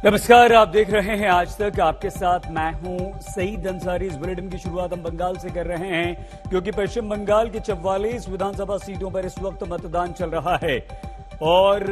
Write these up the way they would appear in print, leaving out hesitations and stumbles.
नमस्कार, आप देख रहे हैं आज तक। आपके साथ मैं हूं सईद अंसारी। इस बुलेटिन की शुरुआत हम बंगाल से कर रहे हैं क्योंकि पश्चिम बंगाल की 44 विधानसभा सीटों पर इस वक्त मतदान चल रहा है और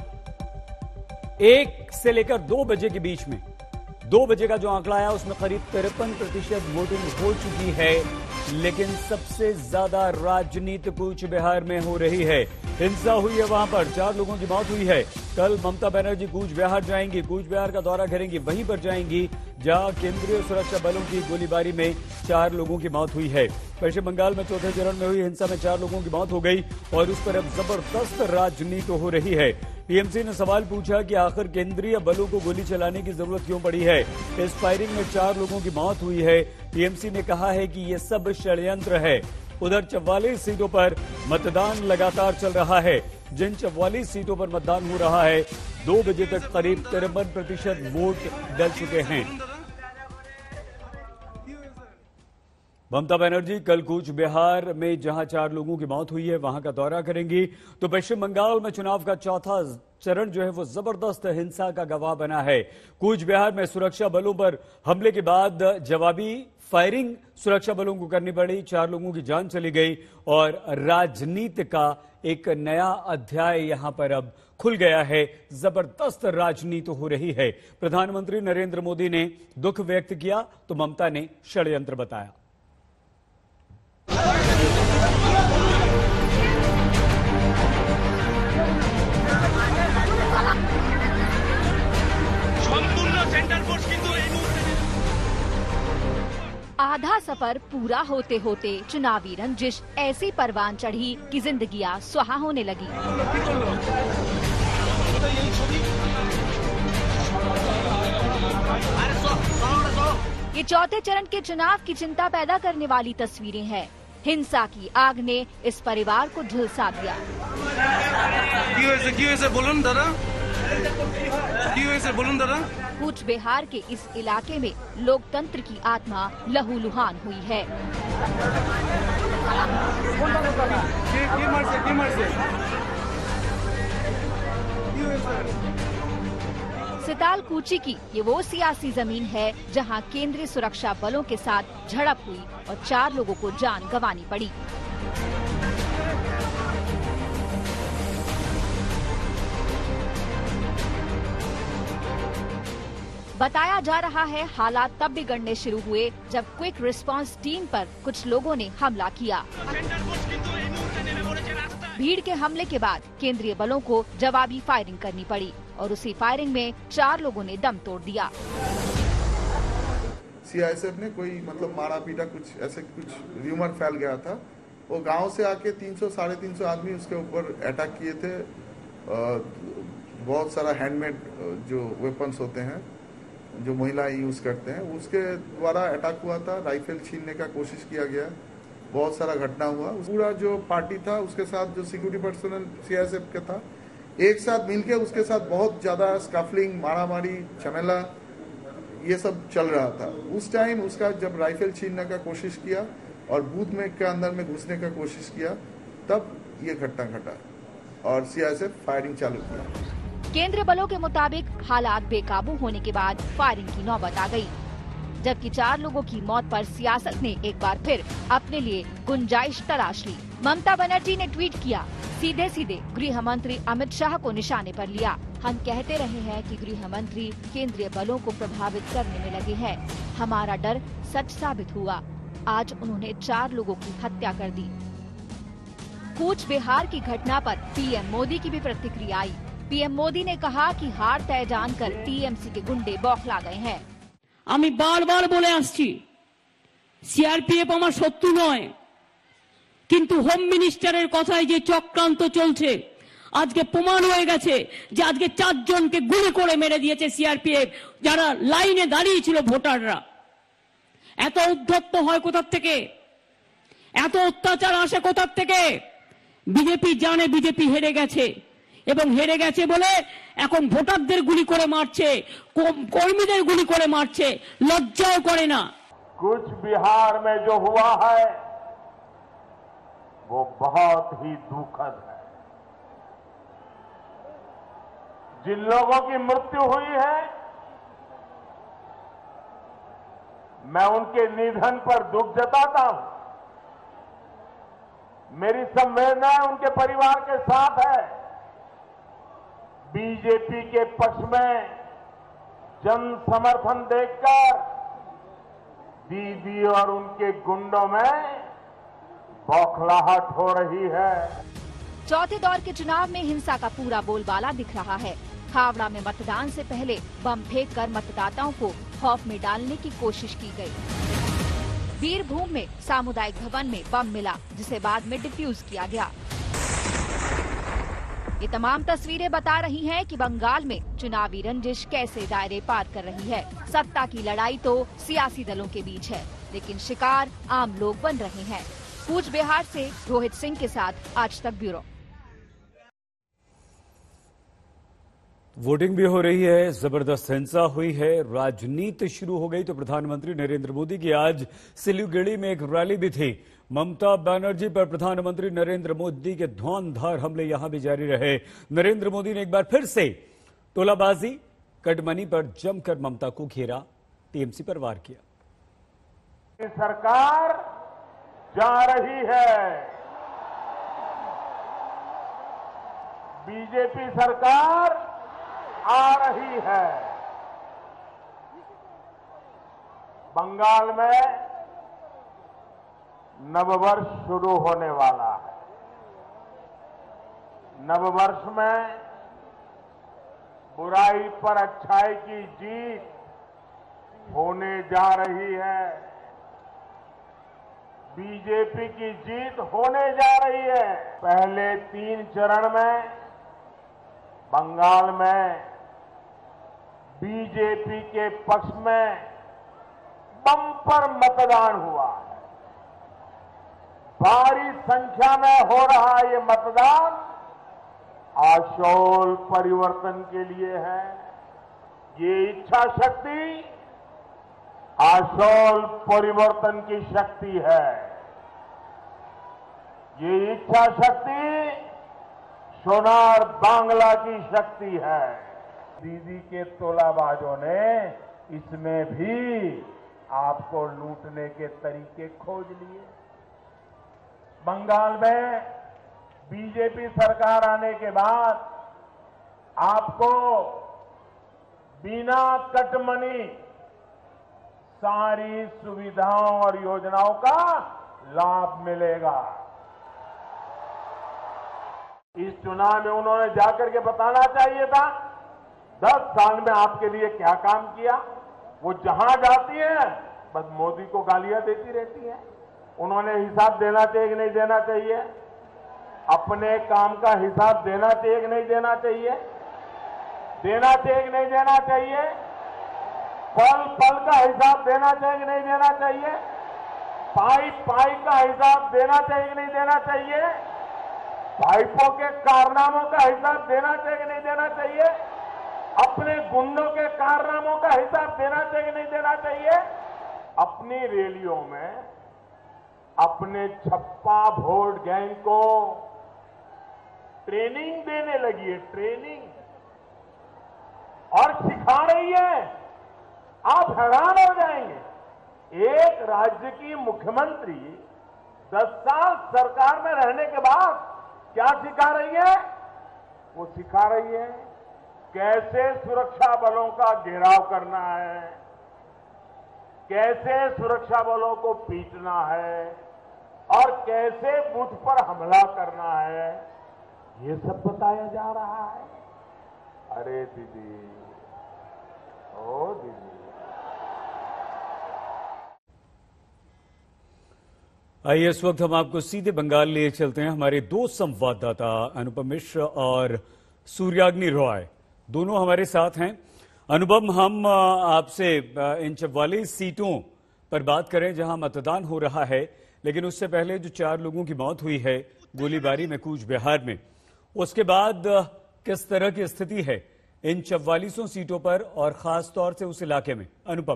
1 से लेकर 2 बजे के बीच में 2 बजे का जो आंकड़ा आया उसमें करीब 53% वोटिंग हो चुकी है। लेकिन सबसे ज्यादा राजनीति कूच बिहार में हो रही है। हिंसा हुई है, वहां पर 4 लोगों की मौत हुई है। कल ममता बनर्जी कूच बिहार जाएंगी, कूच बिहार का दौरा करेंगी, वहीं पर जाएंगी जहां केंद्रीय सुरक्षा बलों की गोलीबारी में 4 लोगों की मौत हुई है। पश्चिम बंगाल में चौथे चरण में हुई हिंसा में 4 लोगों की मौत हो गई और उस पर अब जबरदस्त राजनीति हो रही है। टीएमसी ने सवाल पूछा कि आखिर केंद्रीय बलों को गोली चलाने की जरूरत क्यों पड़ी है। इस फायरिंग में 4 लोगों की मौत हुई है। टीएमसी ने कहा है कि ये सब षड्यंत्र है। उधर 44 सीटों पर मतदान लगातार चल रहा है। जिन 44 सीटों पर मतदान हो रहा है 2 बजे तक करीब 53% वोट डल चुके हैं। ममता बनर्जी कल कूच बिहार में जहां 4 लोगों की मौत हुई है वहां का दौरा करेंगी। तो पश्चिम बंगाल में चुनाव का चौथा चरण जो है वो जबरदस्त हिंसा का गवाह बना है। कूच बिहार में सुरक्षा बलों पर हमले के बाद जवाबी फायरिंग सुरक्षा बलों को करनी पड़ी, 4 लोगों की जान चली गई और राजनीति का एक नया अध्याय यहां पर अब खुल गया है। जबरदस्त राजनीति हो रही है। प्रधानमंत्री नरेंद्र मोदी ने दुख व्यक्त किया तो ममता ने षड्यंत्र बताया। आधा सफर पूरा होते होते चुनावी रंजिश ऐसी परवान चढ़ी कि जिंदगियां सुहा होने लगी। ये चौथे चरण के चुनाव की चिंता पैदा करने वाली तस्वीरें हैं। हिंसा की आग ने इस परिवार को झुलसा दिया। कूच बिहार के इस इलाके में लोकतंत्र की आत्मा लहूलुहान हुई है। सितालकुची की ये वो सियासी जमीन है जहां केंद्रीय सुरक्षा बलों के साथ झड़प हुई और 4 लोगों को जान गंवानी पड़ी। बताया जा रहा है हालात तब बिगड़ने शुरू हुए जब क्विक रिस्पांस टीम पर कुछ लोगों ने हमला किया। भीड़ के हमले के बाद केंद्रीय बलों को जवाबी फायरिंग करनी पड़ी और उसी फायरिंग में 4 लोगों ने दम तोड़ दिया। सीआईएसएफ ने कोई मारा पीटा कुछ र्यूमर फैल गया था। वो गांव से आके 300-350 आदमी उसके ऊपर अटैक किए थे। बहुत सारा हैंडमेड जो वेपन्स होते हैं जो महिलाएं यूज करते हैं उसके द्वारा अटैक हुआ था। राइफल छीनने का कोशिश किया गया। बहुत सारा घटना हुआ। पूरा जो पार्टी था उसके साथ जो सिक्योरिटी पर्सनल सीआईएसएफ का था एक साथ मिलके उसके साथ बहुत ज्यादा स्कफलिंग, मारामारी, झमेला ये सब चल रहा था। उस टाइम उसका जब राइफल छीनने का कोशिश किया और बूथ में के अंदर में घुसने का कोशिश किया तब ये घटना घटा और सीआईएसएफ फायरिंग चालू किया। केंद्रीय बलों के मुताबिक हालात बेकाबू होने के बाद फायरिंग की नौबत आ गई, जबकि 4 लोगों की मौत पर सियासत ने एक बार फिर अपने लिए गुंजाइश तलाश ली। ममता बनर्जी ने ट्वीट किया, सीधे सीधे गृह मंत्री अमित शाह को निशाने पर लिया। हम कहते रहे हैं कि गृह मंत्री केंद्रीय बलों को प्रभावित करने में लगे हैं। हमारा डर सच साबित हुआ। आज उन्होंने 4 लोगों की हत्या कर दी। कूच बिहार की घटना पर पीएम मोदी की भी प्रतिक्रिया आई। पीएम मोदी ने कहा कि हार तय जानकर टीएमसी के गुंडे बौखला गए हैं। আমি বারবার বলে আসছি সিআরপিএফ আমার শত্রু নয়, কিন্তু হোম মিনিস্টারের কথায় যে চক্রান্ত চলছে আজকে প্রমাণ হয়ে গেছে যে আজকে 4 জনকে গুলি করে মেরে দিয়েছে সিআরপিএফ, যারা লাইনে দাঁড়িয়ে ছিল ভোটাররা। এত উদ্ধত্ত হয় কোথা থেকে, এত অত্যাচার আসে কোথা থেকে? বিজেপি জানে বিজেপি হেরে গেছে এবং হেরে গেছে বলে এখন ভোটারদের গুলি করে মারছে, কর্মীদের গুলি করে মারছে, লজ্জাও করে না। कुछ बिहार में जो हुआ है वो बहुत ही दुखद है। जिन लोगों की मृत्यु हुई है मैं उनके निधन पर दुख जताता हूं। मेरी संवेदना उनके परिवार के साथ है। बीजेपी के पक्ष में जन समर्थन देखकर दीदी और उनके गुंडों में बौखलाहट हो रही है। चौथे दौर के चुनाव में हिंसा का पूरा बोलबाला दिख रहा है। खावड़ा में मतदान से पहले बम फेंककर मतदाताओं को खौफ में डालने की कोशिश की गई। वीरभूम में सामुदायिक भवन में बम मिला, जिसे बाद में डिफ्यूज किया गया। ये तमाम तस्वीरें बता रही हैं कि बंगाल में चुनावी रंजिश कैसे दायरे पार कर रही है। सत्ता की लड़ाई तो सियासी दलों के बीच है, लेकिन शिकार आम लोग बन रहे हैं। कूच बिहार से रोहित सिंह के साथ आज तक ब्यूरो। वोटिंग भी हो रही है, जबरदस्त हिंसा हुई है, राजनीति शुरू हो गई तो प्रधानमंत्री नरेंद्र मोदी की आज सिलीगुड़ी में एक रैली भी थी। ममता बनर्जी पर प्रधानमंत्री नरेंद्र मोदी के धुआंधार हमले यहां भी जारी रहे। नरेंद्र मोदी ने एक बार फिर से तोलाबाजी, कटमनी पर जमकर ममता को घेरा, टीएमसी पर वार किया। सरकार जा रही है, बीजेपी सरकार आ रही है। बंगाल में नववर्ष शुरू होने वाला है। नववर्ष में बुराई पर अच्छाई की जीत होने जा रही है। बीजेपी की जीत होने जा रही है। पहले 3 चरण में बंगाल में बीजेपी के पक्ष में बम्पर मतदान हुआ है। भारी संख्या में हो रहा ये मतदान आशोल परिवर्तन के लिए है। ये इच्छा शक्ति आशोल परिवर्तन की शक्ति है। ये इच्छा शक्ति सोनार बांग्ला की शक्ति है। दीदी के तोलाबाजों ने इसमें भी आपको लूटने के तरीके खोज लिए। बंगाल में बीजेपी सरकार आने के बाद आपको बिना कटमनी सारी सुविधाओं और योजनाओं का लाभ मिलेगा। इस चुनाव में उन्होंने जाकर के बताना चाहिए था 10 साल में आपके लिए क्या काम किया। वो जहां जाती है बस मोदी को गालियां देती रहती है। उन्होंने हिसाब देना चाहिए कि नहीं देना चाहिए? अपने काम का हिसाब देना चाहिए कि नहीं देना चाहिए? देना चाहिए कि नहीं देना चाहिए? पल पल का हिसाब देना चाहिए कि नहीं देना चाहिए? पाई पाई का हिसाब देना चाहिए कि नहीं देना चाहिए? भाइपों के कारनामों का हिसाब देना चाहिए कि नहीं देना चाहिए? अपने गुंडों के कारनामों का हिसाब देना चाहिए कि नहीं देना चाहिए? अपनी रैलियों में अपने छप्पा वोट गैंग को ट्रेनिंग देने लगी है। ट्रेनिंग और सिखा रही है। आप हैरान हो जाएंगे। एक राज्य की मुख्यमंत्री 10 साल सरकार में रहने के बाद क्या सिखा रही है? वो सिखा रही है कैसे सुरक्षा बलों का घेराव करना है, कैसे सुरक्षा बलों को पीटना है और कैसे बूथ पर हमला करना है। ये सब बताया जा रहा है। अरे दीदी, ओ दीदी, आइए इस वक्त हम आपको सीधे बंगाल लिए चलते हैं। हमारे 2 संवाददाता अनुपम मिश्र और सूर्याग्नि रॉय दोनों हमारे साथ हैं। अनुपम, हम आपसे इन 44 सीटों पर बात करें जहां मतदान हो रहा है, लेकिन उससे पहले जो 4 लोगों की मौत हुई है गोलीबारी में कूच बिहार में, उसके बाद किस तरह की स्थिति है इन 44 सीटों पर और खास तौर से उस इलाके में? अनुपम।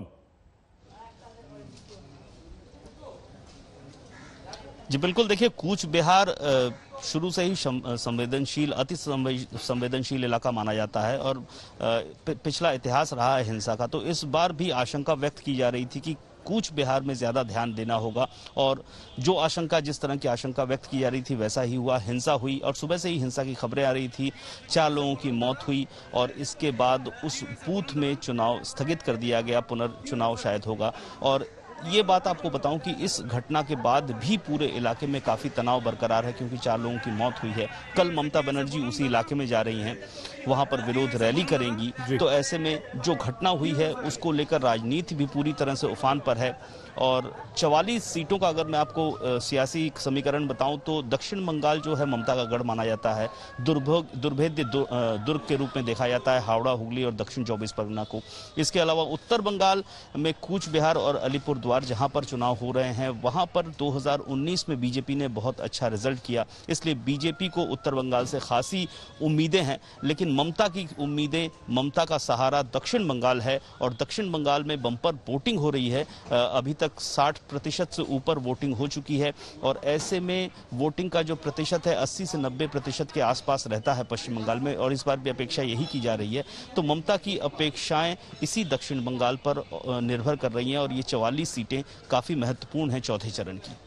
जी बिल्कुल, देखिए कूच बिहार शुरू से ही संवेदनशील, अति संवेदनशील इलाका माना जाता है और पिछला इतिहास रहा है हिंसा का। तो इस बार भी आशंका व्यक्त की जा रही थी कि कूच बिहार में ज्यादा ध्यान देना होगा। और जो आशंका, जिस तरह की आशंका व्यक्त की जा रही थी वैसा ही हुआ, हिंसा हुई और सुबह से ही हिंसा की खबरें आ रही थी। 4 लोगों की मौत हुई और इसके बाद उस बूथ में चुनाव स्थगित कर दिया गया, पुनर्चुनाव शायद होगा। और ये बात आपको बताऊं कि इस घटना के बाद भी पूरे इलाके में काफी तनाव बरकरार है, क्योंकि 4 लोगों की मौत हुई है। कल ममता बनर्जी उसी इलाके में जा रही हैं, वहां पर विरोध रैली करेंगी। तो ऐसे में जो घटना हुई है उसको लेकर राजनीति भी पूरी तरह से उफान पर है। और 44 सीटों का अगर मैं आपको सियासी समीकरण बताऊं तो दक्षिण बंगाल जो है ममता का गढ़ माना जाता है। दुर्भेद्य दुर्ग के रूप में देखा जाता है हावड़ा, हुगली और दक्षिण 24 परगना को। इसके अलावा उत्तर बंगाल में कूच बिहार और अलीपुरद्वार जहां पर चुनाव हो रहे हैं, वहां पर 2019 में बीजेपी ने बहुत अच्छा रिजल्ट किया, इसलिए बीजेपी को उत्तर बंगाल से खासी उम्मीदें हैं। लेकिन ममता की उम्मीदें, ममता का सहारा दक्षिण बंगाल है और दक्षिण बंगाल में बम्पर वोटिंग हो रही है। अभी तक 60% से ऊपर वोटिंग हो चुकी है और ऐसे में वोटिंग का जो प्रतिशत है 80 से 90% के आसपास रहता है पश्चिम बंगाल में, और इस बार भी अपेक्षा यही की जा रही है। तो ममता की अपेक्षाएं इसी दक्षिण बंगाल पर निर्भर कर रही हैं और ये 44 सीटें काफी महत्वपूर्ण हैं चौथे चरण की।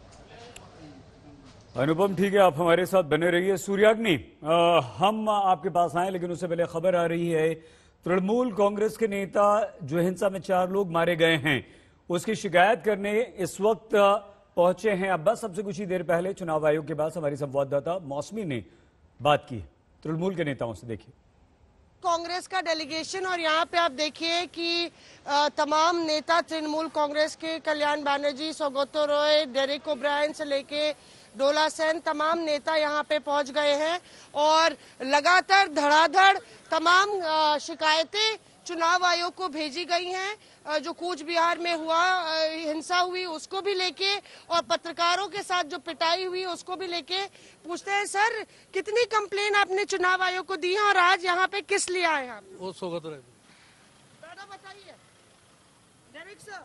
अनुपम, ठीक है, आप हमारे साथ बने रहिए। सूर्याग्नि, हम आपके पास आए लेकिन उससे पहले खबर आ रही है तृणमूल कांग्रेस के नेता जो हिंसा में 4 लोग मारे गए हैं उसकी शिकायत करने इस वक्त पहुंचे हैं अब्बास। सबसे कुछ ही देर पहले चुनाव आयोग के पास हमारी संवाददाता मौसमी ने बात की तृणमूल के नेताओं से। देखिए कांग्रेस का डेलीगेशन और यहाँ पे आप देखिए कि तमाम नेता तृणमूल कांग्रेस के, कल्याण बनर्जी, सौगतो रॉय, डेरेक ओब्रायन से लेके डोला सेन, तमाम नेता यहाँ पे पहुंच गए हैं और लगातार धड़ाधड़ तमाम शिकायतें चुनाव आयोग को भेजी गई हैं। जो कूच बिहार में हुआ, हिंसा हुई, उसको भी लेके और पत्रकारों के साथ जो पिटाई हुई उसको भी लेके पूछते हैं। सर, कितनी कंप्लेन आपने चुनाव आयोग को दी है और आज यहाँ पे किस लिए आए हैं आप? वो स्वागत रहे। दादा बताइए। Direct sir.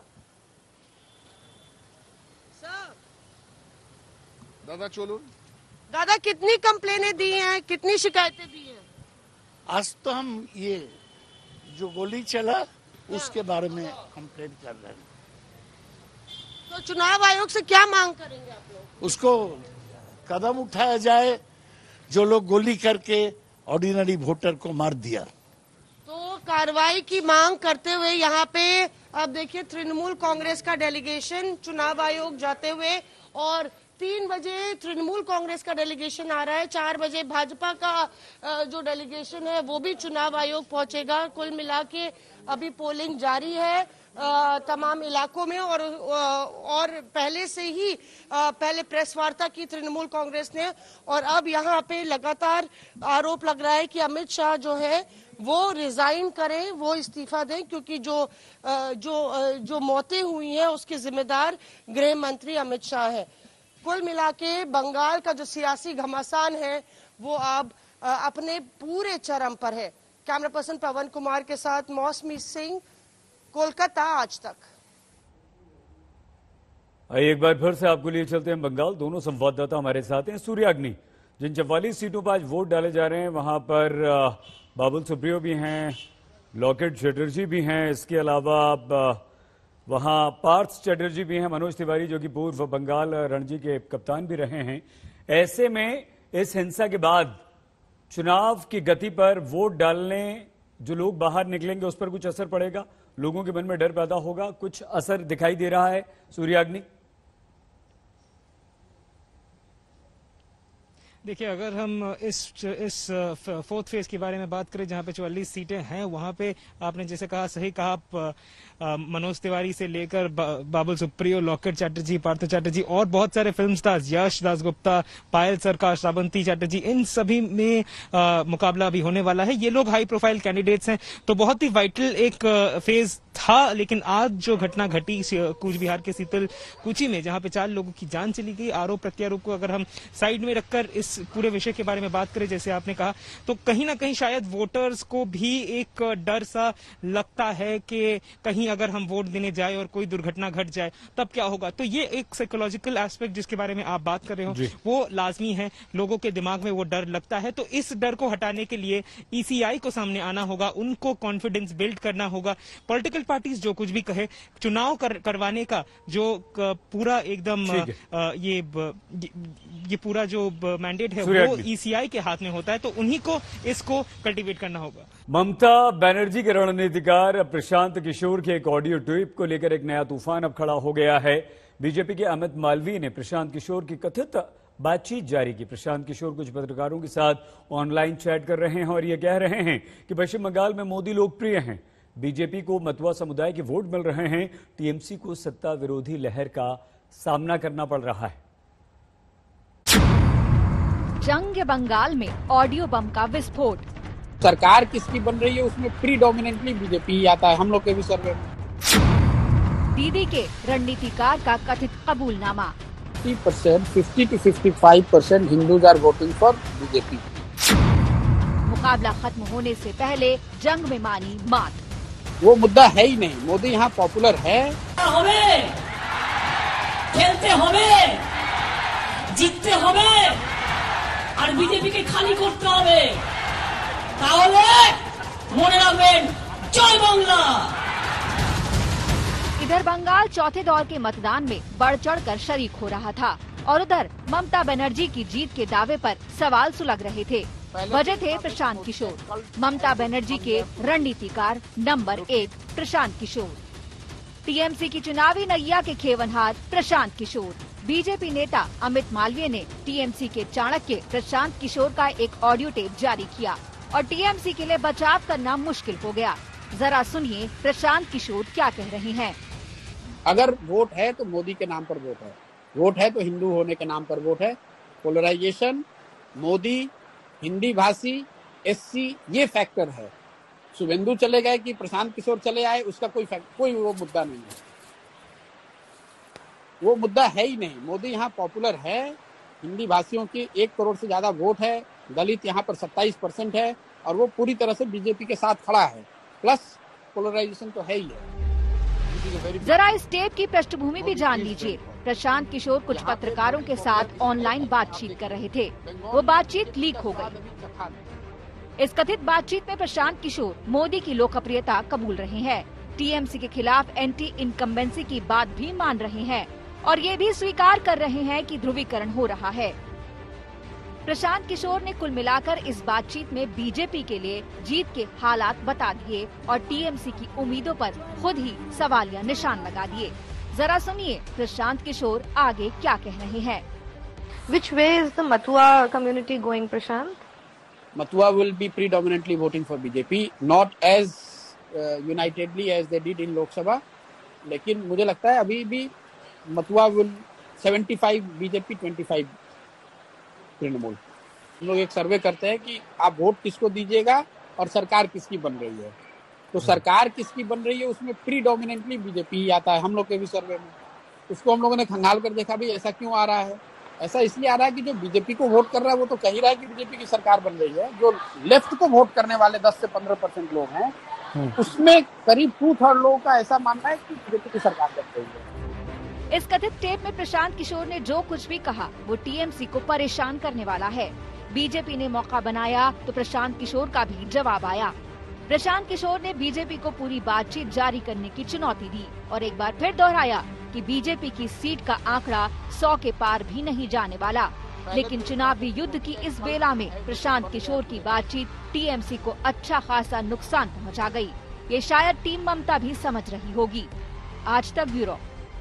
दादा चलो। दादा, कितनी कंप्लेनें दी हैं, कितनी शिकायतें दी हैं? आज तो हम ये जो गोली चला उसके बारे में कंप्लेंट कर रहे हैं। तो चुनाव आयोग से क्या मांग करेंगे आप लोग? उसको कदम उठाया जाए जो लोग गोली करके ऑर्डिनरी वोटर को मार दिया। तो कार्रवाई की मांग करते हुए यहाँ पे आप देखिए तृणमूल कांग्रेस का डेलीगेशन चुनाव आयोग जाते हुए, और 3 बजे तृणमूल कांग्रेस का डेलीगेशन आ रहा है, 4 बजे भाजपा का जो डेलीगेशन है वो भी चुनाव आयोग पहुंचेगा। कुल मिला के अभी पोलिंग जारी है तमाम इलाकों में और पहले से ही पहले प्रेस वार्ता की तृणमूल कांग्रेस ने, और अब यहाँ पे लगातार आरोप लग रहा है कि अमित शाह जो है वो रिजाइन करें, वो इस्तीफा दें, क्योंकि जो मौतें हुई हैं उसके जिम्मेदार गृह मंत्री अमित शाह है। कुल मिला के बंगाल का जो सियासी घमासान है वो अब अपने पूरे चरम पर है। कैमरा पर्सन पवन कुमार के साथ मौसमी सिंह, कोलकाता, आज तक। आइए एक बार फिर से आपको लिए चलते हैं बंगाल। दोनों संवाददाता हमारे साथ हैं। सूर्याग्नि, जिन 44 सीटों पर आज वोट डाले जा रहे हैं वहां पर बाबुल सुप्रियो भी हैं, लॉकेट चटर्जी भी हैं, इसके अलावा वहां पार्थ चटर्जी भी हैं, मनोज तिवारी जो कि पूर्व बंगाल रणजी के कप्तान भी रहे हैं। ऐसे में इस हिंसा के बाद चुनाव की गति पर, वोट डालने जो लोग बाहर निकलेंगे उस पर कुछ असर पड़ेगा? लोगों के मन में डर पैदा होगा? कुछ असर दिखाई दे रहा है सूर्याग्नि? देखिए, अगर हम इस 4th फेज के बारे में बात करें जहां पे 44 सीटें हैं, वहां पे आपने जैसे कहा, सही कहा, मनोज तिवारी से लेकर बाबुल सुप्रियो, लॉकेट चैटर्जी, पार्थ चैटर्जी और बहुत सारे फिल्म स्टार्स, यश दासगुप्ता, पायल सरकार, श्रावंती चैटर्जी, इन सभी में मुकाबला अभी होने वाला है। ये लोग हाई प्रोफाइल कैंडिडेट्स हैं, तो बहुत ही वाइटल एक फेज था। लेकिन आज जो घटना घटी कूच बिहार के शीतल कुची में, जहां पे 4 लोगों की जान चली गई, आरोप प्रत्यारोप को अगर हम साइड में रखकर इस पूरे विषय के बारे में बात करें, जैसे आपने कहा, तो कहीं ना कहीं शायद वोटर्स को भी एक डर सा लगता है कि कहीं अगर हम वोट देने जाए और कोई दुर्घटना घट जाए तब क्या होगा। तो ये एक साइकोलॉजिकल एस्पेक्ट जिसके बारे में आप बात कर रहे हो वो लाजमी है, लोगों के दिमाग में वो डर लगता है। तो इस डर को हटाने के लिए ईसीआई को सामने आना होगा, उनको कॉन्फिडेंस बिल्ड करना होगा, पॉलिटिकल पार्टीज जो कुछ भी कहे, चुनाव करवाने का जो पूरा एकदम ये पूरा जो मैंडेट है वो ईसीआई के हाथ में होता है, तो उन्हीं को इसको कल्टीवेट करना होगा। ममता बनर्जी के रणनीतिकार प्रशांत किशोर के एक ऑडियो टेप को लेकर एक नया तूफान अब खड़ा हो गया है। बीजेपी के अमित मालवीय ने प्रशांत किशोर की कथित बातचीत जारी की। प्रशांत किशोर कुछ पत्रकारों के साथ ऑनलाइन चैट कर रहे हैं और ये कह रहे हैं कि पश्चिम बंगाल में मोदी लोकप्रिय हैं, बीजेपी को मतुआ समुदाय के वोट मिल रहे हैं, टीएमसी को सत्ता विरोधी लहर का सामना करना पड़ रहा है। जंग बंगाल में ऑडियो बम का विस्फोट। सरकार किसकी बन रही है उसमें प्रीडोमिनेंटली बीजेपी ही आता है, हम लोग के भी सर्वे में। दीदी के रणनीतिकार का कथित कबूलनामा। 50 to 55% Hindus are voting for BJP. मुकाबला खत्म होने से पहले जंग में मानी मात। वो मुद्दा है ही नहीं, मोदी यहाँ पॉपुलर है। हमें खेलते हमें জিততে হবে আর বিজেপিকে খালি করতে হবে, তাহলে মনে রাখবেন জয় বাংলা। इधर बंगाल चौथे दौर के मतदान में बढ़ चढ़कर शरीक हो रहा था और उधर ममता बनर्जी की जीत के दावे पर सवाल सुलग रहे थे। वजह थे प्रशांत किशोर, ममता बनर्जी के रणनीतिकार नंबर 1 प्रशांत किशोर। टीएमसी की चुनावी नैया के खेवनहार प्रशांत किशोर। बीजेपी नेता अमित मालवीय ने टीएमसी के चाणक्य प्रशांत किशोर का एक ऑडियो टेप जारी किया और टीएमसी के लिए बचाव करना मुश्किल हो गया। जरा सुनिए प्रशांत किशोर क्या कह रहे हैं। अगर वोट है तो मोदी के नाम पर वोट है, वोट है तो हिंदू होने के नाम पर वोट है। पोलराइजेशन, मोदी, हिंदी भाषी, एससी, ये फैक्टर है। शुभेंदु चले गए कि प्रशांत किशोर चले आए, उसका कोई वो मुद्दा नहीं है, वो मुद्दा है ही नहीं। मोदी यहाँ पॉपुलर है, हिंदी भाषियों की 1 करोड़ से ज्यादा वोट है, दलित यहाँ पर 27% है और वो पूरी तरह से बीजेपी के साथ खड़ा है। प्लस पोलराइजेशन तो है ही है। जरा इस टेप की पृष्ठभूमि भी जान लीजिए। प्रशांत किशोर कुछ पत्रकारों के साथ ऑनलाइन बातचीत कर रहे थे, वो बातचीत लीक हो गई। इस कथित बातचीत में प्रशांत किशोर मोदी की लोकप्रियता कबूल रहे हैं, टीएमसी के खिलाफ एंटी इनकम्बेंसी की बात भी मान रहे हैं और ये भी स्वीकार कर रहे हैं कि ध्रुवीकरण हो रहा है। प्रशांत किशोर ने कुल मिलाकर इस बातचीत में बीजेपी के लिए जीत के हालात बता दिए और टीएमसी की उम्मीदों पर खुद ही सवालिया निशान लगा दिए। जरा सुनिए प्रशांत किशोर आगे क्या कह रहे हैं। Which way is the Matua community going, Prashant? Matua will be predominantly voting for BJP, not as unitedly as they did in Lok Sabha, लेकिन मुझे लगता है अभी भी Matua will 75 BJP 25 तृणमूल। हम लोग एक सर्वे करते हैं कि आप वोट किसको दीजिएगा और सरकार किसकी बन रही है, तो सरकार किसकी बन रही है उसमें प्रीडोमिनेंटली बीजेपी ही आता है, हम लोग के भी सर्वे में। उसको हम लोगों ने खंगाल कर देखा भी ऐसा क्यों आ रहा है। ऐसा इसलिए आ रहा है कि जो बीजेपी को वोट कर रहा है वो तो कह ही रहा है कि बीजेपी की सरकार बन रही है। जो लेफ्ट को वोट करने वाले 10 से 15% लोग हैं, उसमें करीब 2/3 लोगों का ऐसा मानना है कि बीजेपी की सरकार बन रही है। इस कथित टेप में प्रशांत किशोर ने जो कुछ भी कहा वो टीएमसी को परेशान करने वाला है। बीजेपी ने मौका बनाया तो प्रशांत किशोर का भी जवाब आया। प्रशांत किशोर ने बीजेपी को पूरी बातचीत जारी करने की चुनौती दी और एक बार फिर दोहराया कि बीजेपी की सीट का आंकड़ा 100 के पार भी नहीं जाने वाला। लेकिन चुनावी युद्ध की इस बेला में प्रशांत किशोर की बातचीत टीएमसी को अच्छा खासा नुकसान पहुंचा गई। ये शायद टीम ममता भी समझ रही होगी। आज तक ब्यूरो।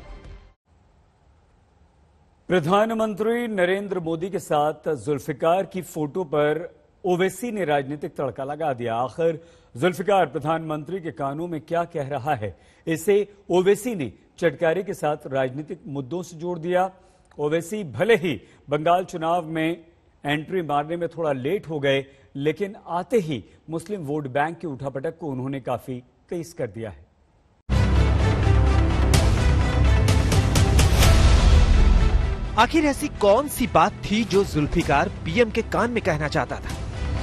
प्रधानमंत्री नरेंद्र मोदी के साथ जुल्फिकार की फोटो पर ओवैसी ने राजनीतिक तड़का लगा दिया। आखिर जुल्फिकार प्रधानमंत्री के कानों में क्या कह रहा है, इसे ओवैसी ने चटकारे के साथ राजनीतिक मुद्दों से जोड़ दिया। ओवैसी भले ही बंगाल चुनाव में एंट्री मारने में थोड़ा लेट हो गए, लेकिन आते ही मुस्लिम वोट बैंक की उठापटक को उन्होंने काफी तेज कर दिया है। आखिर ऐसी कौन सी बात थी जो जुल्फिकार पीएम के कान में कहना चाहता था?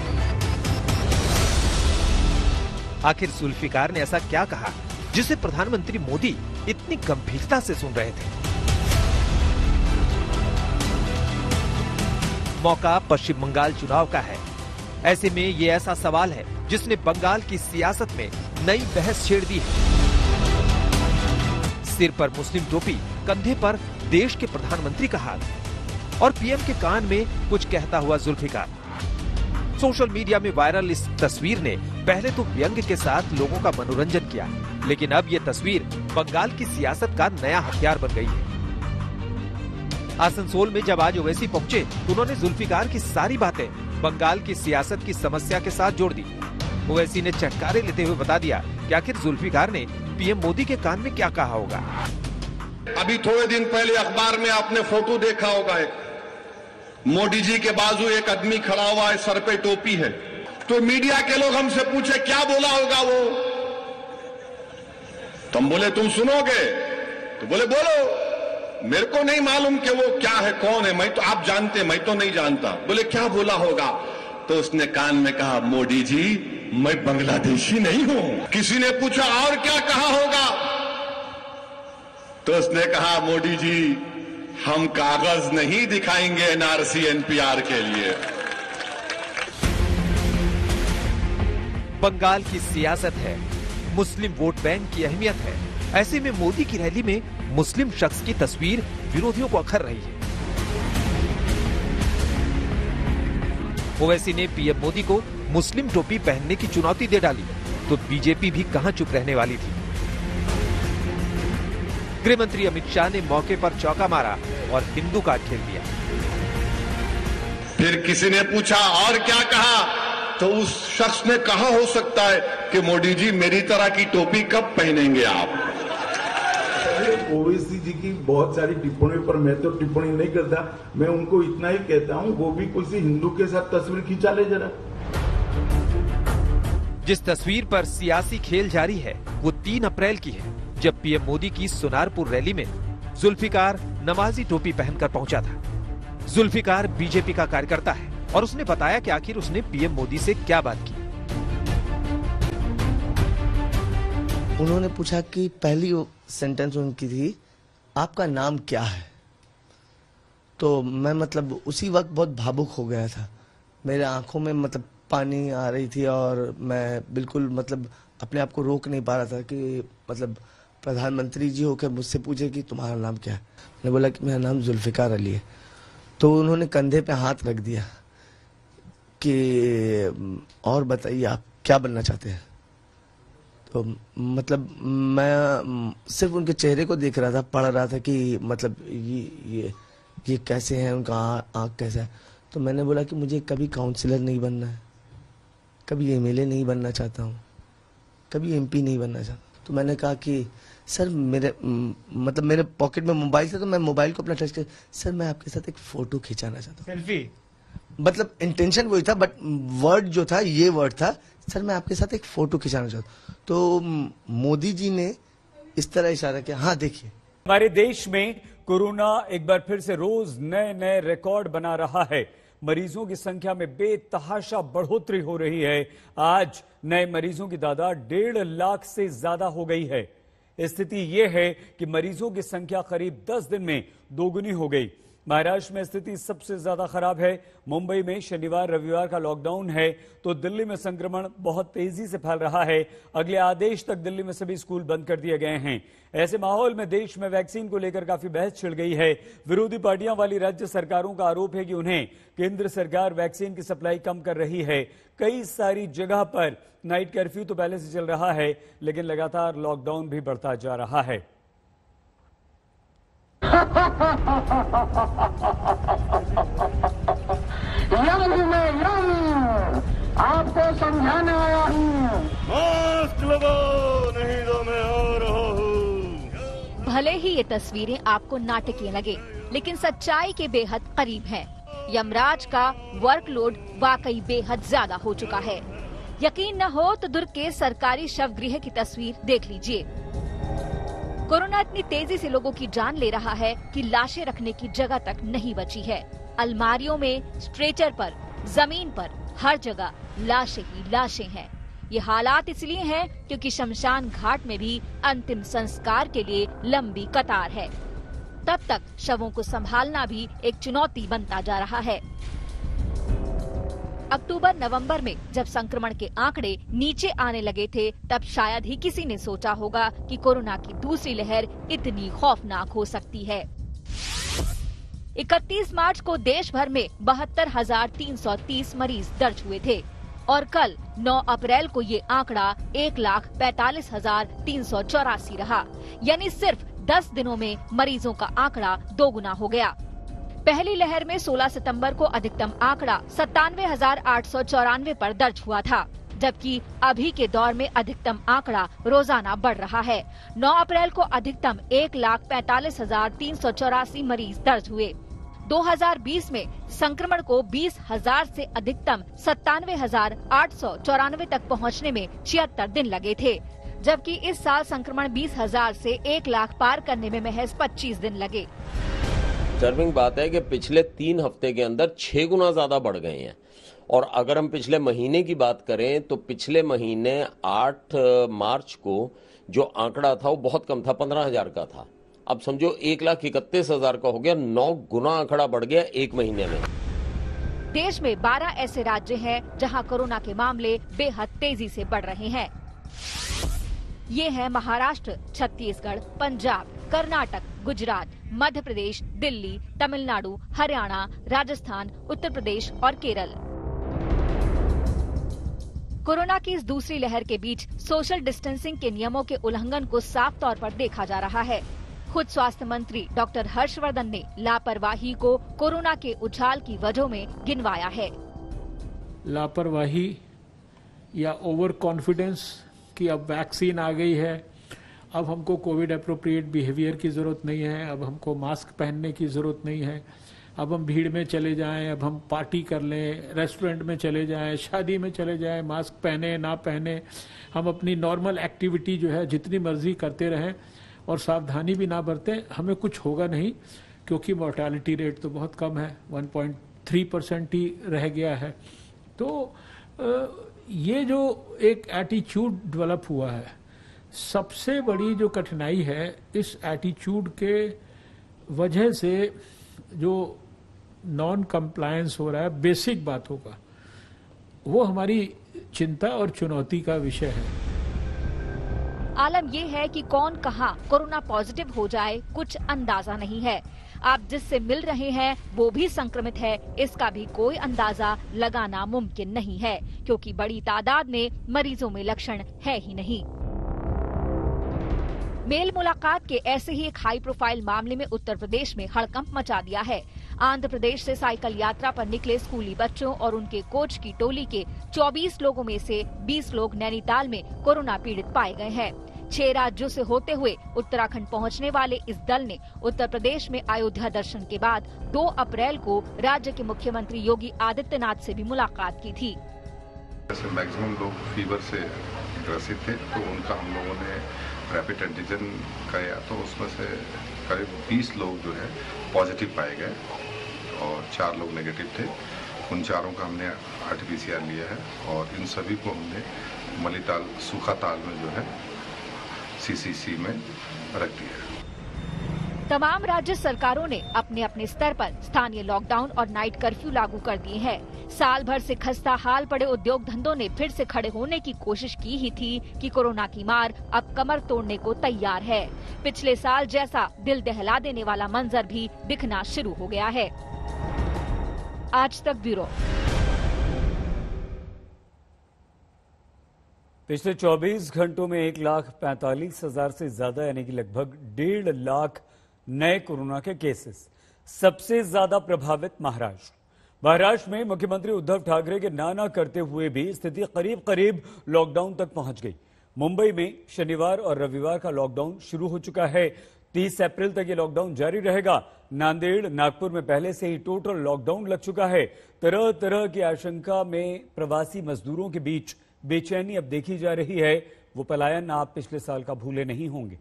आखिर जुल्फिकार ने ऐसा क्या कहा जिसे प्रधानमंत्री मोदी इतनी गंभीरता से सुन रहे थे? मौका पश्चिम बंगाल चुनाव का है। ऐसे में ये ऐसा सवाल है जिसने बंगाल की सियासत में नई बहस छेड़ दी है। सिर पर मुस्लिम टोपी, कंधे पर देश के प्रधानमंत्री का हाथ और पीएम के कान में कुछ कहता हुआ जुल्फिकार। सोशल मीडिया में वायरल इस तस्वीर ने पहले तो व्यंग्य के साथ लोगों का मनोरंजन किया, लेकिन अब ये तस्वीर बंगाल की सियासत का नया हथियार बन गई है। आसनसोल में जब आज ओवैसी पहुंचे तो उन्होंने जुल्फिकार की सारी बातें बंगाल की सियासत की समस्या के साथ जोड़ दी। ओवैसी ने चटकारे लेते हुए बता दिया कि आखिर जुल्फिकार ने पीएम मोदी के कान में क्या कहा होगा। अभी थोड़े दिन पहले अखबार में आपने फोटो देखा होगा, मोदी जी के बाजू एक आदमी खड़ा हुआ है, सर पे टोपी है। तो मीडिया के लोग हमसे पूछे क्या बोला होगा वो, तो हम बोले तुम सुनोगे? तो बोले बोलो। मेरे को नहीं मालूम कि वो क्या है, कौन है, मैं तो आप जानते, मैं तो नहीं जानता। बोले क्या बोला होगा? तो उसने कान में कहा, मोदी जी मैं बांग्लादेशी नहीं हूं। किसी ने पूछा और क्या कहा होगा? तो उसने कहा, मोदी जी हम कागज नहीं दिखाएंगे एनआरसी एनपीआर के लिए। बंगाल की सियासत है, मुस्लिम वोट बैंक की अहमियत है। ऐसे में मोदी की रैली में मुस्लिम शख्स की तस्वीर विरोधियों को अखर रही है। ओवैसी ने पीएम मोदी को मुस्लिम टोपी पहनने की चुनौती दे डाली तो बीजेपी भी कहां चुप रहने वाली थी। गृह मंत्री अमित शाह ने मौके पर चौका मारा और हिंदू कार्ड खेल दिया। फिर किसी ने पूछा और क्या कहा? तो उस शख्स ने कहा हो सकता है कि मोदी जी मेरी तरह की टोपी कब पहनेंगे आप? ओवैसी जी की बहुत सारी टिप्पणियों पर मैं तो टिप्पणी नहीं करता, मैं उनको इतना ही कहता हूं वो भी किसी हिंदू के साथ तस्वीर खिंचा ले जरा। जिस तस्वीर पर सियासी खेल जारी है वो 3 अप्रैल की है, जब पीएम मोदी की सोनारपुर रैली में जुल्फिकार नमाजी टोपी पहनकर पहुंचा था। जुल्फिकार बीजेपी का कार्यकर्ता है और उसने बताया कि आखिर उसने पीएम मोदी से क्या बात की। उन्होंने पूछा कि पहली सेंटेंस उनकी थी, आपका नाम क्या है? तो मैं मतलब उसी वक्त बहुत भावुक हो गया था, मेरे आंखों में मतलब पानी आ रही थी और मैं बिल्कुल मतलब अपने आप को रोक नहीं पा रहा था कि मतलब प्रधानमंत्री जी होकर मुझसे पूछे कि तुम्हारा नाम क्या है। मैंने बोला कि मेरा नाम जुल्फिकार अली है। तो उन्होंने कंधे पे हाथ रख दिया कि और बताइए आप क्या बनना चाहते हैं? तो मतलब मैं सिर्फ उनके चेहरे को देख रहा था, पढ़ रहा था कि मतलब ये कैसे हैं, उनका आँख कैसा है। तो मैंने बोला कि मुझे कभी काउंसलर नहीं बनना है, कभी एमएलए नहीं बनना चाहता हूँ, कभी एमपी नहीं बनना चाहता। तो मैंने कहा कि सर मेरे पॉकेट में मोबाइल था, तो मैं मोबाइल को अपना टच कर, सर मैं आपके साथ एक फोटो खिंचाना चाहता हूँ। सेल्फी? मतलब इंटेंशन वही था, बट वर्ड जो था ये वर्ड था, सर मैं आपके साथ एक फोटो खिंचाना चाहता हूँ। तो मोदी जी ने इस तरह इशारा किया, हाँ देखिए। हमारे देश में कोरोना एक बार फिर से रोज नए नए रिकॉर्ड बना रहा है। मरीजों की संख्या में बेतहाशा बढ़ोतरी हो रही है। आज नए मरीजों की तादाद 1.5 लाख से ज्यादा हो गई है। स्थिति यह है कि मरीजों की संख्या करीब 10 दिन में दोगुनी हो गई। महाराष्ट्र में स्थिति सबसे ज्यादा खराब है। मुंबई में शनिवार रविवार का लॉकडाउन है तो दिल्ली में संक्रमण बहुत तेजी से फैल रहा है। अगले आदेश तक दिल्ली में सभी स्कूल बंद कर दिए गए हैं। ऐसे माहौल में देश में वैक्सीन को लेकर काफी बहस छिड़ गई है। विरोधी पार्टियां वाली राज्य सरकारों का आरोप है कि उन्हें केंद्र सरकार वैक्सीन की सप्लाई कम कर रही है। कई सारी जगह पर नाइट कर्फ्यू तो पहले से चल रहा है, लेकिन लगातार लॉकडाउन भी बढ़ता जा रहा है। आपको समझाने आया हूँ, मास्क लगाओ नहीं तो मैं आ रहा हूँ। भले ही ये तस्वीरें आपको नाटकीय लगे, लेकिन सच्चाई के बेहद करीब है। यमराज का वर्कलोड वाकई बेहद ज्यादा हो चुका है। यकीन न हो तो दुर्ग के सरकारी शवगृह की तस्वीर देख लीजिए। कोरोना इतनी तेजी से लोगों की जान ले रहा है कि लाशें रखने की जगह तक नहीं बची है। अलमारियों में, स्ट्रेचर पर, जमीन पर, हर जगह लाशें ही लाशें हैं। ये हालात इसलिए हैं क्योंकि शमशान घाट में भी अंतिम संस्कार के लिए लंबी कतार है। तब तक शवों को संभालना भी एक चुनौती बनता जा रहा है। अक्टूबर नवंबर में जब संक्रमण के आंकड़े नीचे आने लगे थे, तब शायद ही किसी ने सोचा होगा कि कोरोना की दूसरी लहर इतनी खौफनाक हो सकती है। 31 मार्च को देश भर में 72,330 मरीज दर्ज हुए थे और कल 9 अप्रैल को ये आंकड़ा 1,45,384 रहा, यानी सिर्फ 10 दिनों में मरीजों का आंकड़ा दोगुना हो गया। पहली लहर में 16 सितंबर को अधिकतम आंकड़ा 97,894 पर दर्ज हुआ था, जबकि अभी के दौर में अधिकतम आंकड़ा रोजाना बढ़ रहा है। 9 अप्रैल को अधिकतम 1,45,384 मरीज दर्ज हुए। 2020 में संक्रमण को 20,000 से अधिकतम 97,894 तक पहुंचने में 76 दिन लगे थे, जबकि इस साल संक्रमण 20,000 से 1 लाख पार करने में महज 25 दिन लगे। डिस्टर्बिंग बात है कि पिछले 3 हफ्ते के अंदर 6 गुना ज्यादा बढ़ गए हैं। और अगर हम पिछले महीने की बात करें तो पिछले महीने 8 मार्च को जो आंकड़ा था वो बहुत कम था, 15,000 का था। अब समझो 1,31,000 का हो गया, 9 गुना आंकड़ा बढ़ गया 1 महीने में। देश में 12 ऐसे राज्य हैं जहां कोरोना के मामले बेहद तेजी से बढ़ रहे हैं। ये हैं महाराष्ट्र, छत्तीसगढ़, पंजाब, कर्नाटक, गुजरात, मध्य प्रदेश, दिल्ली, तमिलनाडु, हरियाणा, राजस्थान, उत्तर प्रदेश और केरल। कोरोना की इस दूसरी लहर के बीच सोशल डिस्टेंसिंग के नियमों के उल्लंघन को साफ तौर पर देखा जा रहा है। खुद स्वास्थ्य मंत्री डॉक्टर हर्षवर्धन ने लापरवाही को कोरोना के उछाल की वजहों में गिनवाया है। लापरवाही या ओवर कॉन्फिडेंस कि अब वैक्सीन आ गई है, अब हमको कोविड अप्रोप्रिएट बिहेवियर की जरूरत नहीं है, अब हमको मास्क पहनने की जरूरत नहीं है, अब हम भीड़ में चले जाएं, अब हम पार्टी कर लें, रेस्टोरेंट में चले जाएं, शादी में चले जाएं, मास्क पहने ना पहने, हम अपनी नॉर्मल एक्टिविटी जो है जितनी मर्जी करते रहें और सावधानी भी ना बरतें, हमें कुछ होगा नहीं, क्योंकि मोर्टालिटी रेट तो बहुत कम है, 1.3% ही रह गया है। तो ये जो एक एटीट्यूड डेवलप हुआ है, सबसे बड़ी जो कठिनाई है इस एटीट्यूड के वजह से जो नॉन कंप्लायंस हो रहा है बेसिक बातों का, वो हमारी चिंता और चुनौती का विषय है। आलम ये है कि कौन कहाँ कोरोना पॉजिटिव हो जाए कुछ अंदाजा नहीं है। आप जिससे मिल रहे हैं वो भी संक्रमित है, इसका भी कोई अंदाजा लगाना मुमकिन नहीं है, क्योंकि बड़ी तादाद में मरीजों में लक्षण है ही नहीं। मेल मुलाकात के ऐसे ही एक हाई प्रोफाइल मामले में उत्तर प्रदेश में हड़कंप मचा दिया है। आंध्र प्रदेश से साइकिल यात्रा पर निकले स्कूली बच्चों और उनके कोच की टोली के 24 लोगों में से 20 लोग नैनीताल में कोरोना पीड़ित पाए गए हैं। 6 राज्यों से होते हुए उत्तराखंड पहुंचने वाले इस दल ने उत्तर प्रदेश में अयोध्या दर्शन के बाद 2 अप्रैल को राज्य के मुख्यमंत्री योगी आदित्यनाथ से भी मुलाकात की थी। मैक्सिमम लोग फीवर से ग्रसित थे, तो उनका हम लोगों ने रैपिड एंटीजन कराया, तो उसमें से करीब 20 लोग जो है पॉजिटिव पाए गए और 4 लोग नेगेटिव थे। उन चारों का हमने RT-PCR लिया है और इन सभी को हमने मलीताल सूखाताल में जो है CCC में रख दिया है। तमाम राज्य सरकारों ने अपने अपने स्तर पर स्थानीय लॉकडाउन और नाइट कर्फ्यू लागू कर दिए हैं। साल भर से खस्ता हाल पड़े उद्योग धंधों ने फिर से खड़े होने की कोशिश की ही थी कि कोरोना की मार अब कमर तोड़ने को तैयार है। पिछले साल जैसा दिल दहला देने वाला मंजर भी दिखना शुरू हो गया है। आज तक ब्यूरो। पिछले 24 घंटों में 1,45,000 से ज्यादा यानी कि लगभग 1.5 लाख नए कोरोना के केसेस। सबसे ज्यादा प्रभावित महाराष्ट्र में मुख्यमंत्री उद्धव ठाकरे के नाना करते हुए भी स्थिति करीब करीब लॉकडाउन तक पहुंच गई। मुंबई में शनिवार और रविवार का लॉकडाउन शुरू हो चुका है। 30 अप्रैल तक ये लॉकडाउन जारी रहेगा। नांदेड़, नागपुर में पहले से ही टोटल लॉकडाउन लग चुका है। तरह तरह की आशंका में प्रवासी मजदूरों के बीच बेचैनी अब देखी जा रही है। वो पलायन आप पिछले साल का भूले नहीं होंगे।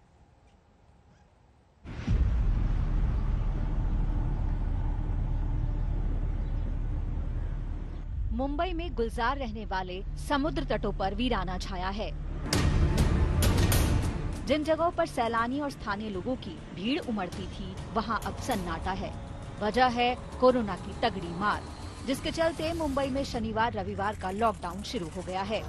मुंबई में गुलजार रहने वाले समुद्र तटों पर वीराना छाया है। जिन जगहों पर सैलानी और स्थानीय लोगों की भीड़ उमड़ती थी, वहां अब सन्नाटा है। वजह है कोरोना की तगड़ी मार। जिसके चलते मुंबई में शनिवार रविवार का लॉकडाउन शुरू हो गया है।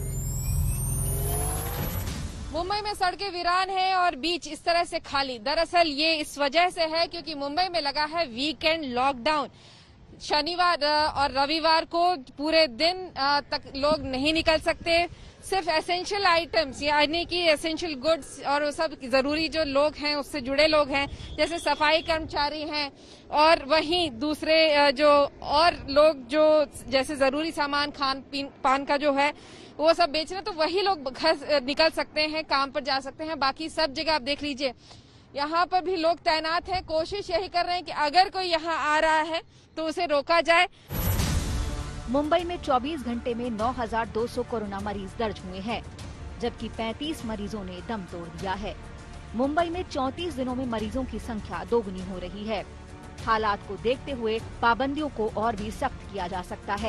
मुंबई में सड़कें वीरान हैं और बीच इस तरह से खाली। दरअसल ये इस वजह से है क्योंकि मुंबई में लगा है वीकेंड लॉकडाउन। शनिवार और रविवार को पूरे दिन तक लोग नहीं निकल सकते। सिर्फ एसेंशियल आइटम्स यानी कि एसेंशियल गुड्स और सब जरूरी जो लोग हैं उससे जुड़े लोग हैं, जैसे सफाई कर्मचारी हैं और वहीं दूसरे जो और लोग जो जैसे जरूरी सामान खान पान का जो है वो सब बेचना, तो वही लोग घर निकल सकते हैं, काम पर जा सकते हैं। बाकी सब जगह आप देख लीजिए, यहाँ पर भी लोग तैनात हैं। कोशिश यही कर रहे हैं कि अगर कोई यहाँ आ रहा है तो उसे रोका जाए। मुंबई में 24 घंटे में 9,200 कोरोना मरीज दर्ज हुए हैं, जबकि 35 मरीजों ने दम तोड़ दिया है। मुंबई में 34 दिनों में मरीजों की संख्या दोगुनी हो रही है। हालात को देखते हुए पाबंदियों को और भी सख्त किया जा सकता है।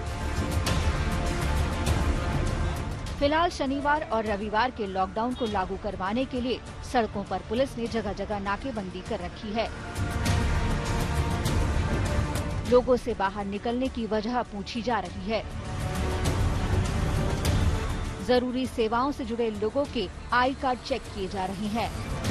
फिलहाल शनिवार और रविवार के लॉकडाउन को लागू करवाने के लिए सड़कों पर पुलिस ने जगह जगह नाकेबंदी कर रखी है। लोगों से बाहर निकलने की वजह पूछी जा रही है। जरूरी सेवाओं से जुड़े लोगों के आई कार्ड चेक किए जा रहे हैं।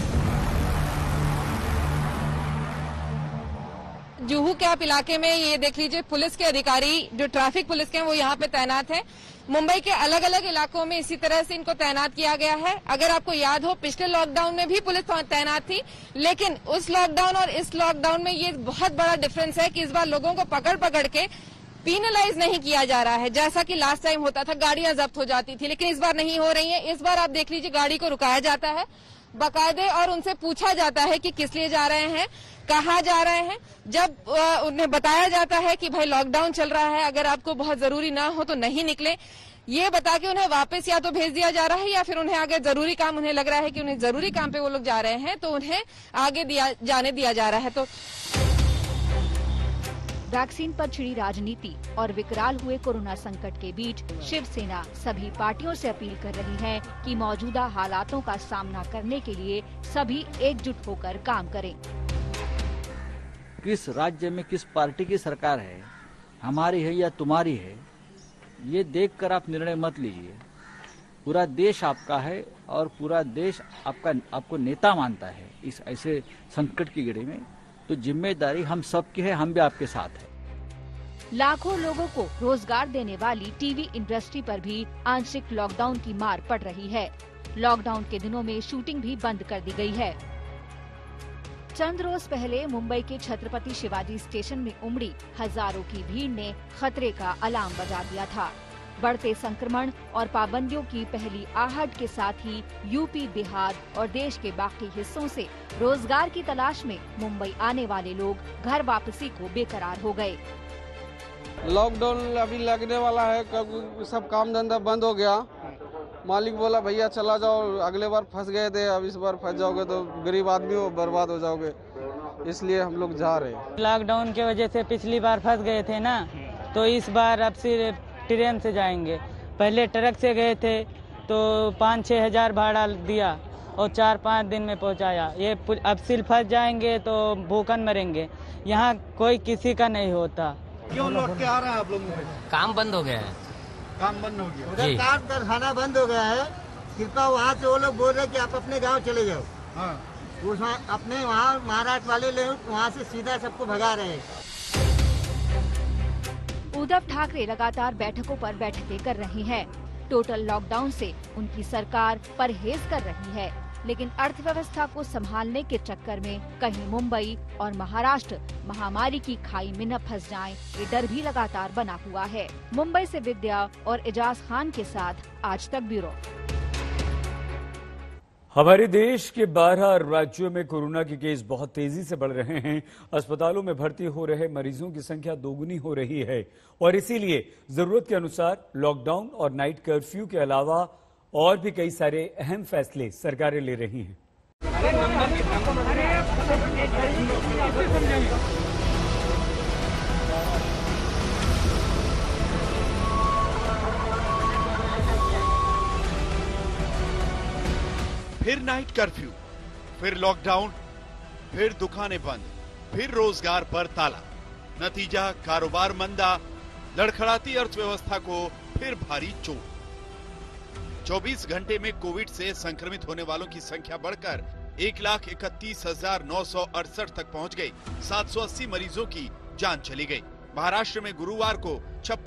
जुहू कैंप इलाके में ये देख लीजिए, पुलिस के अधिकारी जो ट्रैफिक पुलिस के हैं वो यहाँ पे तैनात हैं। मुंबई के अलग अलग इलाकों में इसी तरह से इनको तैनात किया गया है। अगर आपको याद हो, पिछले लॉकडाउन में भी पुलिस तैनात थी, लेकिन उस लॉकडाउन और इस लॉकडाउन में ये बहुत बड़ा डिफरेंस है कि इस बार लोगों को पकड़ पकड़ के पीनलाइज नहीं किया जा रहा है। जैसा कि लास्ट टाइम होता था, गाड़ियां जब्त हो जाती थी, लेकिन इस बार नहीं हो रही है। इस बार आप देख लीजिए, गाड़ी को रुकाया जाता है बाकायदे और उनसे पूछा जाता है कि किस लिए जा रहे हैं, कहाँ जा रहे हैं। जब उन्हें बताया जाता है कि भाई लॉकडाउन चल रहा है, अगर आपको बहुत जरूरी ना हो तो नहीं निकले, ये बता के उन्हें वापस या तो भेज दिया जा रहा है या फिर उन्हें अगर जरूरी काम उन्हें लग रहा है कि उन्हें जरूरी काम पे वो लोग जा रहे हैं तो उन्हें आगे जाने दिया जा रहा है। तो वैक्सीन पर छिड़ी राजनीति और विकराल हुए कोरोना संकट के बीच शिवसेना सभी पार्टियों से अपील कर रही है कि मौजूदा हालातों का सामना करने के लिए सभी एकजुट होकर काम करें। किस राज्य में किस पार्टी की सरकार है, हमारी है या तुम्हारी है, ये देखकर आप निर्णय मत लीजिए। पूरा देश आपका है और पूरा देश आपको नेता मानता है इस ऐसे संकट की घड़ी में, तो जिम्मेदारी हम सबकी है, हम भी आपके साथ हैं। लाखों लोगों को रोजगार देने वाली टीवी इंडस्ट्री पर भी आंशिक लॉकडाउन की मार पड़ रही है। लॉकडाउन के दिनों में शूटिंग भी बंद कर दी गई है। चंद रोज पहले मुंबई के छत्रपति शिवाजी स्टेशन में उमड़ी हजारों की भीड़ ने खतरे का अलार्म बजा दिया था। बढ़ते संक्रमण और पाबंदियों की पहली आहट के साथ ही यूपी, बिहार और देश के बाकी हिस्सों से रोजगार की तलाश में मुंबई आने वाले लोग घर वापसी को बेकरार हो गए। लॉकडाउन अभी लगने वाला है, सब काम धंधा बंद हो गया। मालिक बोला भैया चला जाओ, अगले बार फंस गए थे, अब इस बार फंस जाओगे तो गरीब आदमी हो, बर्बाद हो जाओगे, इसलिए हम लोग जा रहे हैं। लॉकडाउन की वजह से पिछली बार फंस गए थे ना, तो इस बार अब सिर्फ ट्रेन से जाएंगे। पहले ट्रक से गए थे तो 5-6 हजार भाड़ा दिया और 4-5 दिन में पहुंचाया। ये अब सिर्फ फंस जाएंगे तो भूखन मरेंगे। यहाँ कोई किसी का नहीं होता। क्यों लौट के आ रहे हैं आप लोग? काम बंद हो गया है। काम बंद हो गया, उधर काम कारखाना बंद हो गया है। कृपा वहाँ से वो लोग बोल रहे कि आप अपने गांव चले जाओ। हाँ। अपने वहाँ महाराष्ट्र वाले लोग वहाँ से सीधा सबको भगा रहे हैं। उद्धव ठाकरे लगातार बैठकों पर बैठकें कर रहे हैं। टोटल लॉकडाउन से उनकी सरकार परहेज कर रही है, लेकिन अर्थव्यवस्था को संभालने के चक्कर में कहीं मुंबई और महाराष्ट्र महामारी की खाई में न फंस जाएं, ये डर भी लगातार बना हुआ है। मुंबई से विद्या और एजाज खान के साथ आज तक ब्यूरो। हमारे देश के 12 राज्यों में कोरोना के केस बहुत तेजी से बढ़ रहे हैं। अस्पतालों में भर्ती हो रहे मरीजों की संख्या दोगुनी हो रही है और इसीलिए जरूरत के अनुसार लॉकडाउन और नाइट कर्फ्यू के अलावा और भी कई सारे अहम फैसले सरकारें ले रही हैं। फिर नाइट कर्फ्यू, फिर लॉकडाउन, फिर दुकानें बंद, फिर रोजगार पर ताला। नतीजा कारोबार मंदा, लड़खड़ाती अर्थव्यवस्था को फिर भारी चोट। 24 घंटे में कोविड से संक्रमित होने वालों की संख्या बढ़कर 1,31,968 तक पहुंच गई। 780 मरीजों की जान चली गई। महाराष्ट्र में गुरुवार को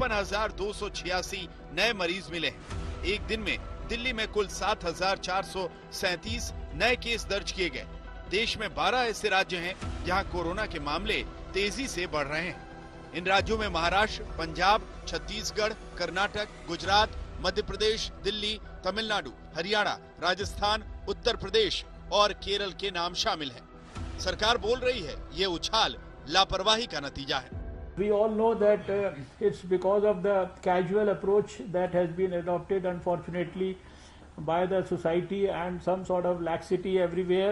56,286 नए मरीज मिले हैं। एक दिन में दिल्ली में कुल 7,437 नए केस दर्ज किए गए। देश में 12 ऐसे राज्य हैं जहां कोरोना के मामले तेजी से बढ़ रहे हैं। इन राज्यों में महाराष्ट्र, पंजाब, छत्तीसगढ़, कर्नाटक, गुजरात, मध्य प्रदेश, दिल्ली, तमिलनाडु, हरियाणा, राजस्थान, उत्तर प्रदेश और केरल के नाम शामिल हैं। सरकार बोल रही है ये उछाल लापरवाही का नतीजा है। We all know that it's because of the casual approach that has been adopted, unfortunately, by the society and some sort of laxity everywhere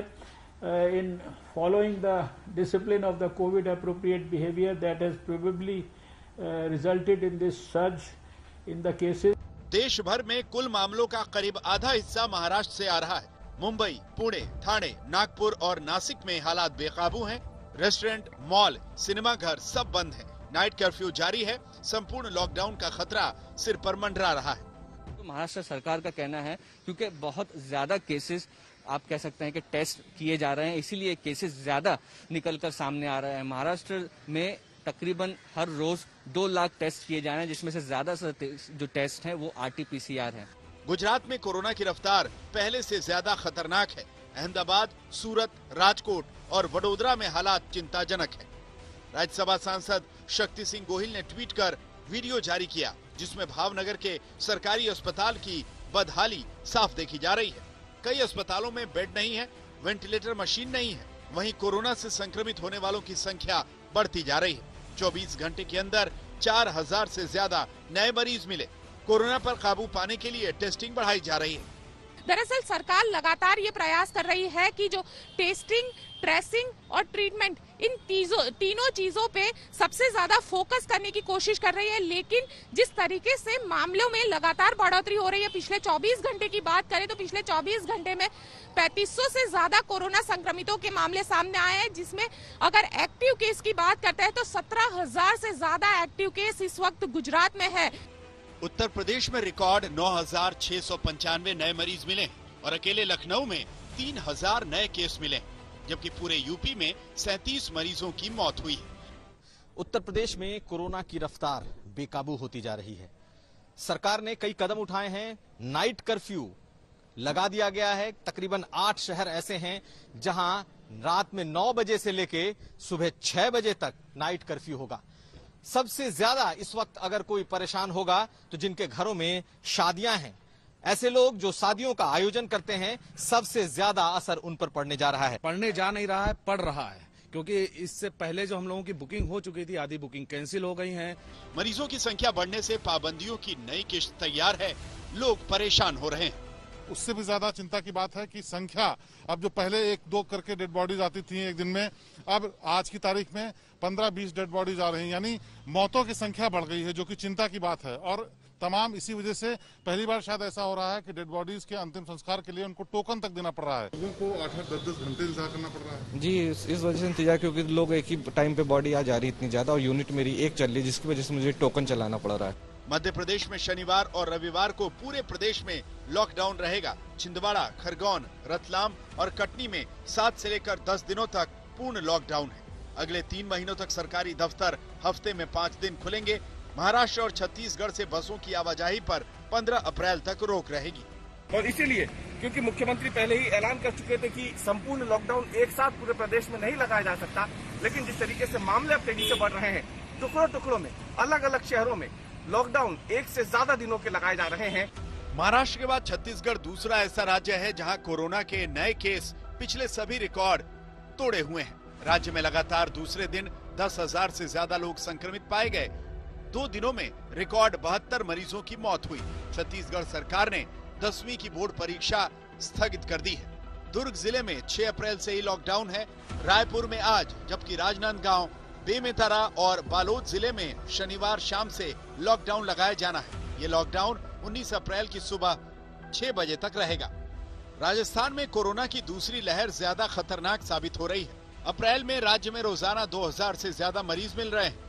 in following the discipline of the COVID-appropriate behavior that has probably resulted in this surge in the cases. देश भर में कुल मामलों का करीब आधा हिस्सा महाराष्ट्र से आ रहा है। मुंबई, पुणे, ठाणे, नागपुर और नासिक में हालात बेकाबू हैं। रेस्टोरेंट, मॉल, सिनेमाघर सब बंद हैं। नाइट कर्फ्यू जारी है। संपूर्ण लॉकडाउन का खतरा सिर पर मंडरा रहा है। तो महाराष्ट्र सरकार का कहना है क्योंकि बहुत ज्यादा केसेस आप कह सकते हैं कि टेस्ट किए जा रहे हैं, इसीलिए केसेस ज्यादा निकलकर सामने आ रहे हैं। महाराष्ट्र में तकरीबन हर रोज 2 लाख टेस्ट किए जा रहे हैं, जिसमें से ज्यादा जो टेस्ट हैं वो RT-PCR है। गुजरात में कोरोना की रफ्तार पहले से ज्यादा खतरनाक है। अहमदाबाद, सूरत, राजकोट और वडोदरा में हालात चिंताजनक है। राज्यसभा सांसद शक्ति सिंह गोहिल ने ट्वीट कर वीडियो जारी किया, जिसमें भावनगर के सरकारी अस्पताल की बदहाली साफ देखी जा रही है। कई अस्पतालों में बेड नहीं है, वेंटिलेटर मशीन नहीं है। वहीं कोरोना से संक्रमित होने वालों की संख्या बढ़ती जा रही है। 24 घंटे के अंदर 4,000 से ज्यादा नए मरीज मिले। कोरोना पर काबू पाने के लिए टेस्टिंग बढ़ाई जा रही है। दरअसल सरकार लगातार ये प्रयास कर रही है कि जो टेस्टिंग, ट्रेसिंग और ट्रीटमेंट, इन तीनों चीजों पे सबसे ज्यादा फोकस करने की कोशिश कर रही है। लेकिन जिस तरीके से मामलों में लगातार बढ़ोतरी हो रही है, पिछले 24 घंटे की बात करें तो पिछले 24 घंटे में 3500 से ज्यादा कोरोना संक्रमितों के मामले सामने आए हैं, जिसमें अगर एक्टिव केस की बात करते हैं तो 17,000 से ज्यादा एक्टिव केस इस वक्त गुजरात में है। उत्तर प्रदेश में रिकॉर्ड 9,695 नए मरीज मिले और अकेले लखनऊ में 3,000 नए केस मिले, जबकि पूरे यूपी में 37 मरीजों की मौत हुई है। उत्तर प्रदेश में कोरोना की रफ्तार बेकाबू होती जा रही है। सरकार ने कई कदम उठाए हैं। नाइट कर्फ्यू लगा दिया गया है। तकरीबन 8 शहर ऐसे हैं जहां रात में 9 बजे से लेके सुबह 6 बजे तक नाइट कर्फ्यू होगा। सबसे ज्यादा इस वक्त अगर कोई परेशान होगा तो जिनके घरों में शादियां हैं, ऐसे लोग जो शादियों का आयोजन करते हैं, सबसे ज्यादा असर उन पर पड़ने जा रहा है। पढ़ने जा नहीं रहा है, पड़ रहा है, क्योंकि इससे पहले जो हम लोगों की बुकिंग हो चुकी थी, आधी बुकिंग कैंसिल हो गई है। मरीजों की संख्या बढ़ने से पाबंदियों की नई किश्त तैयार है। लोग परेशान हो रहे हैं। उससे भी ज्यादा चिंता की बात है कि संख्या अब जो पहले 1-2 करके डेड बॉडीज आती थी एक दिन में, अब आज की तारीख में 15-20 डेड बॉडीज आ रही हैं, यानी मौतों की संख्या बढ़ गई है, जो कि चिंता की बात है। और तमाम इसी वजह से पहली बार शायद ऐसा हो रहा है कि डेड बॉडीज के अंतिम संस्कार के लिए उनको टोकन तक देना पड़ रहा है। लोगों को 8-10 घंटे इंतजार करना पड़ रहा है। जी, इस वजह से इंतजार, क्योंकि लोग एक ही टाइम पे बॉडी आ जा रही इतनी ज्यादा, और यूनिट मेरी एक चल रही, जिसकी वजह से मुझे टोकन चलाना पड़ रहा है। मध्य प्रदेश में शनिवार और रविवार को पूरे प्रदेश में लॉकडाउन रहेगा। छिंदवाड़ा, खरगोन, रतलाम और कटनी में 7 से लेकर 10 दिनों तक पूर्ण लॉकडाउन है। अगले 3 महीनों तक सरकारी दफ्तर हफ्ते में 5 दिन खुलेंगे। महाराष्ट्र और छत्तीसगढ़ से बसों की आवाजाही पर 15 अप्रैल तक रोक रहेगी। और इसीलिए क्योंकि मुख्यमंत्री पहले ही ऐलान कर चुके थे कि संपूर्ण लॉकडाउन एक साथ पूरे प्रदेश में नहीं लगाया जा सकता, लेकिन जिस तरीके से मामले अब तेजी से बढ़ रहे हैं, टुकड़ों में अलग अलग शहरों में लॉकडाउन 1 से ज्यादा दिनों के लगाए जा रहे हैं। महाराष्ट्र के बाद छत्तीसगढ़ दूसरा ऐसा राज्य है जहां कोरोना के नए केस पिछले सभी रिकॉर्ड तोड़े हुए हैं। राज्य में लगातार दूसरे दिन 10,000 से ज्यादा लोग संक्रमित पाए गए। 2 दिनों में रिकॉर्ड 72 मरीजों की मौत हुई। छत्तीसगढ़ सरकार ने 10वीं की बोर्ड परीक्षा स्थगित कर दी है। दुर्ग जिले में 6 अप्रैल से ही लॉकडाउन है। रायपुर में आज, जबकि राजनांदगांव, बेमेतरा और बालोद जिले में शनिवार शाम से लॉकडाउन लगाया जाना है। ये लॉकडाउन 19 अप्रैल की सुबह 6 बजे तक रहेगा। राजस्थान में कोरोना की दूसरी लहर ज्यादा खतरनाक साबित हो रही है। अप्रैल में राज्य में रोजाना 2000 से ज्यादा मरीज मिल रहे हैं।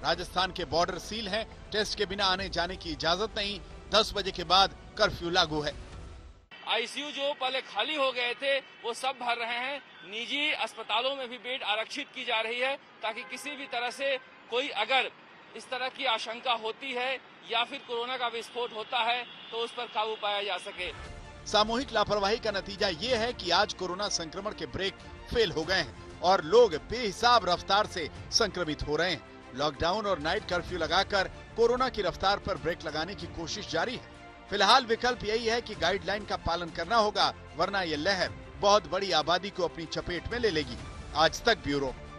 राजस्थान के बॉर्डर सील हैं, टेस्ट के बिना आने जाने की इजाजत नहीं। 10 बजे के बाद कर्फ्यू लागू है। आईसीयू जो पहले खाली हो गए थे वो सब भर रहे हैं। निजी अस्पतालों में भी बेड आरक्षित की जा रही है ताकि किसी भी तरह से कोई अगर इस तरह की आशंका होती है या फिर कोरोना का विस्फोट होता है तो उस पर काबू पाया जा सके। सामूहिक लापरवाही का नतीजा ये है कि आज कोरोना संक्रमण के ब्रेक फेल हो गए हैं और लोग बेहिसाब रफ्तार से संक्रमित हो रहे हैं। लॉकडाउन और नाइट कर्फ्यू लगाकर कोरोना की रफ्तार पर ब्रेक लगाने की कोशिश जारी है। फिलहाल विकल्प यही है कि गाइडलाइन का पालन करना होगा, वरना ये लहर बहुत बड़ी आबादी को अपनी चपेट में ले लेगी। आज तक ब्यूरो।